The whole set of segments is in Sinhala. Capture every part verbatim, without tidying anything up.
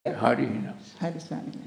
හරි එහෙනම්. හරි ස්වාමීනි.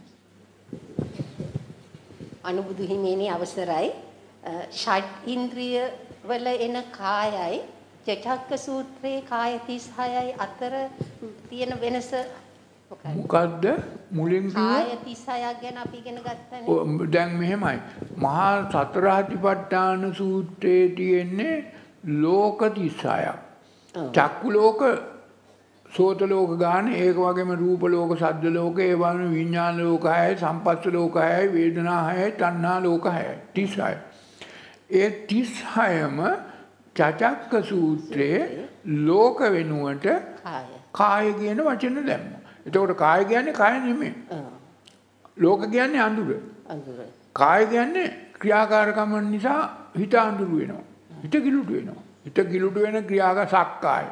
අනුබුදු හිමියනි අවසරයි. ෂඩ් ඉන්ද්‍රිය වල එන කායයි චෛතක සූත්‍රයේ කාය තිස් හයයි අතර තියෙන වෙනස මොකක්ද? මොකද්ද මුලින් කාය තිස් හයක් ගැන අපි ඉගෙන ගත්තනේ. දැන් මෙහෙමයි. මහා සතර සතිපට්ඨාන සූත්‍රයේ තියෙන්නේ ලෝක තිස් හයක්. චක්කු ලෝක, සෝත ලෝක ගන්න, ඒක වගේම රූප ලෝක, ශබ්ද ලෝක, ඒ වගේම විඥාන ලෝක හයයි, සංපස්ස ලෝක හයයි, වේදනා හයයි, තණ්හා ලෝක හයයි. තිස් හයයි. ඒ තිස් හයම චචක්ක සූත්‍රයේ ලෝක වෙනුවට කාය කාය කියන වචන දැම්මා. එතකොට කාය කියන්නේ කාය නෙමෙයි. ලෝක කියන්නේ අඳුර. අඳුර. කාය කියන්නේ ක්‍රියාකාරකම නිසා හිත අඳුර වෙනවා. හිත කිලුට වෙනවා. හිත කිලුට වෙන ක්‍රියාක සක්කාය.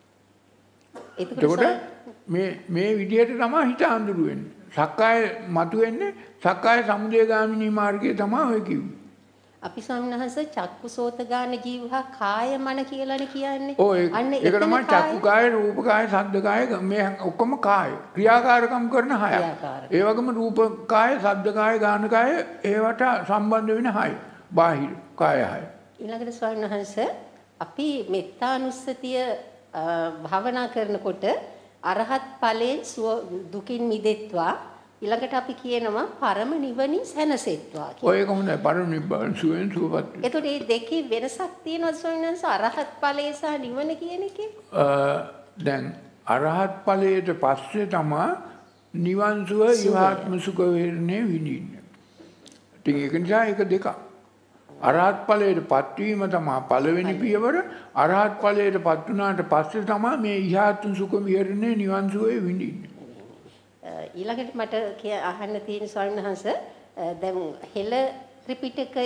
එතකොට මේ මේ විදිහට තමයි හිත අඳුර වෙන්නේ. සක්කාය මතුවෙන්නේ සක්කාය සමුදය ගාමිනී මාර්ගයේ තමයි ඔය කිව්වේ. අපි ස්වාමීන් වහන්සේ චක්කු සෝත ගාන ජීවහා කාය මන කියලානේ කියන්නේ. ඔය ඒක තමයි චක්කු කාය, රූප කාය, ශබ්ද කාය මේ ඔක්කොම කාය. ක්‍රියාකාරකම් කරන හයක්. ඒ වගේම රූප කාය, ශබ්ද කාය, ගාන කාය ඒවට සම්බන්ධ වෙන හය. බාහිර කාය හය. ඊළඟට ස්වාමීන් වහන්සේ අපි මෙත්තානුස්සතිය භාවනා කරනකොට අරහත් ඵලයෙන් දුකින් මිදෙත්වා ඊළඟට අපි කියනවා පරම නිවනින් සැනසෙත්වා කියලා. ඔය කොහොමද පරම නිවන සුවෙන් සුවපත් වෙන්නේ? එතකොට මේ දෙකේ වෙනසක් තියෙනවද ස්වාමීන් වහන්සේ අරහත් ඵලය සහ නිවන කියන එකේ? දැන් අරහත් ඵලයට පස්සේ තමයි නිවන් සුව ඉවාත්ම සුඛ වෙන්නේ විඳින්නේ. ඉතින් ඒක නිසා ඒක දෙකක්. අරහත් ඵලයට පත්වීම තමයි පළවෙනි පියවර. අරහත් ඵලයට පත් වුණාට පස්සේ තමයි මේ ඉහාත්ම සුඛ විහරණය නිවන් සුවේ විඳින්නේ. ඊළඟට මට අහන්න තියෙන ස්වාමීන් වහන්සේ දැන් හෙළ ත්‍රිපිටකය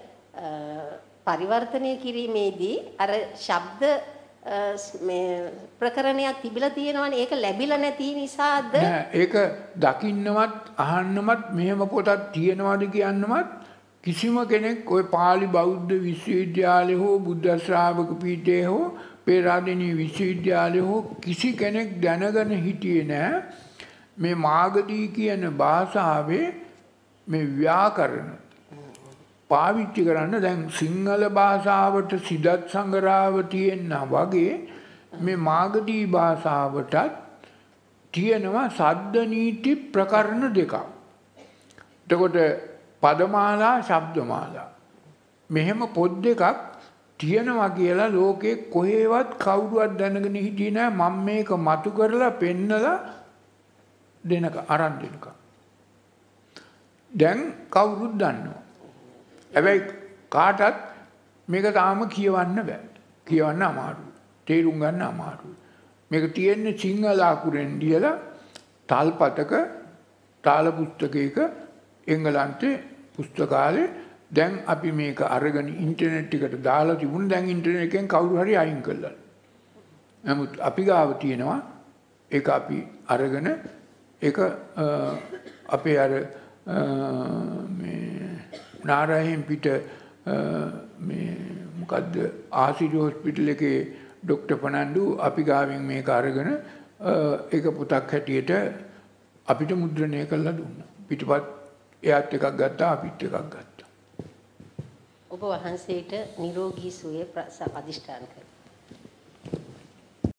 පරිවර්තනය කිරීමේදී අර ශබ්ද මේ ප්‍රකරණයක් තිබිලා තියෙනවනේ ඒක ලැබිලා නැති නිසාද? නෑ ඒක දකින්නවත් අහන්නවත් මෙහෙම පොතක් තියෙනවද කියන්නවත් කිසිම කෙනෙක් ওই පාලි බෞද්ධ විශ්වවිද්‍යාලය හෝ බුද්ධ ශ්‍රාවක පීඨය හෝ පේරාදෙණිය විශ්වවිද්‍යාලය හෝ කිසි කෙනෙක් දැනගෙන හිටියේ නෑ මේ මාගදී කියන භාෂාවේ මේ ව්‍යාකරණ පාවිච්චි කරන්න. දැන් සිංහල භාෂාවට සිදත් සංගරාව තියෙනා වගේ මේ මාගදී භාෂාවටත් තියෙනවා සද්ද නීති ප්‍රකරණ දෙකක්. එතකොට පදමාලා ශබ්දමාලා මෙහෙම පොත් දෙකක් තියෙනවා කියලා ලෝකේ කොහෙවත් කවුරුවත් දැනගෙන හිටියේ නෑ. මම මේක මතු කරලා පෙන්නලා දෙනක අරන් දෙනක. දැන් කවුරුත් දන්නවා. හැබැයි කාටත් මේක තාම කියවන්න බෑ. කියවන්න අමාරුයි. තේරුම් ගන්න අමාරුයි. මේක තියෙන්නේ සිංහල අකුරෙන් ලියලා තල්පතක තාල පුස්තකයක එංගලන්තේ පුස්තකාලේ. දැන් අපි මේක අරගෙන ඉන්ටර්නෙට් එකට දාලා තිබුණ. දැන් ඉන්ටර්නෙට් එකෙන් කවුරු හරි අයින් කළා. නමුත් අපි ගාව තියෙනවා. ඒක අපි අරගෙන ඒක අපේ අර මේ නාරායන් පිට මේ මොකද්ද ආසිරි හොස්පිටල් එකේ ડોક્ટર පනන්දු අපි ගාවින් මේක අරගෙන ඒක පොතක් හැටියට අපිට මුද්‍රණය කරලා දුන්නා. පිටපත් එයාත් එකක් ගත්තා අපිත් එකක් ගත්තා. ඔබ වහන්සේට නිරෝගී සුවය අධිෂ්ඨාන කරමි.